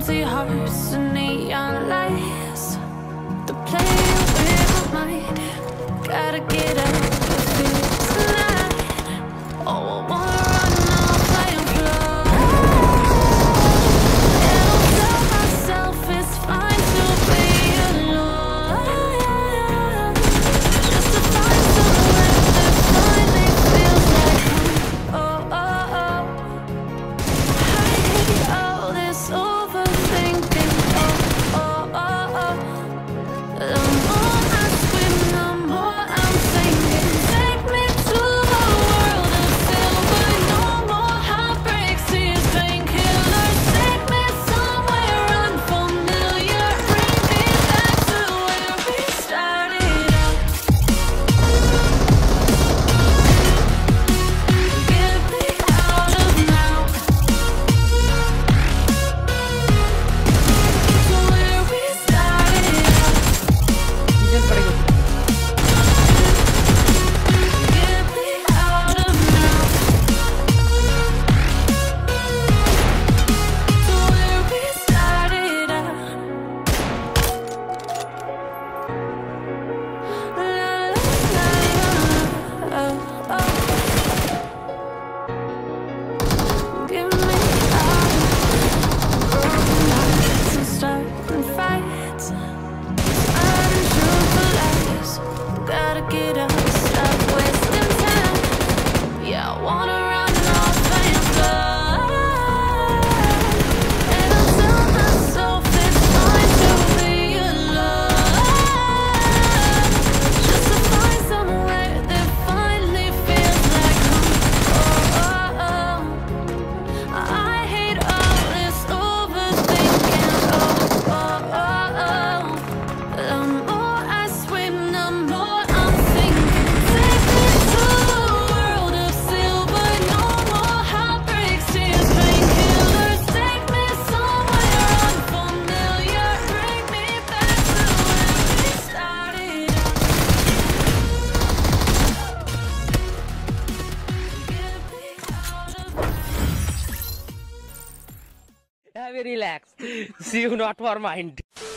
empty hearts and neon lights. The playing with my mind. Gotta get out of here tonight. Oh, I wanna run off and fly. And I'll tell myself it's fine to be alone, just to find somewhere that finally feels like home. Oh, oh, oh. I hate all this overthinking. Oh, oh, oh, oh. The more I swim, the more I'm sinking. Take me to a world of silver. No more heartbreaks, tears, painkillers. Take me somewhere unfamiliar. Bring me back to where we started out. Get me out of now. To where we started out. Just very good. Get me out of now. To where we started out. La la la, oh oh. Get me out of broken hearts and starting fights. Starting truthful lies. Gotta get up, stop wasting time. Yeah, I wanna run off and fly. And I'll tell myself it's fine to be alone, just to find somewhere that finally feels like home. Oh, oh, oh. I hate all this overthinking. Oh, oh, oh, oh. The more I swim, the more I'm sinking. Take me to a world of silver. No more heartbreaks, tears, painkillers. Take me somewhere unfamiliar. Bring me back to where we started out. Get me out of Have a relax. See you not for mind.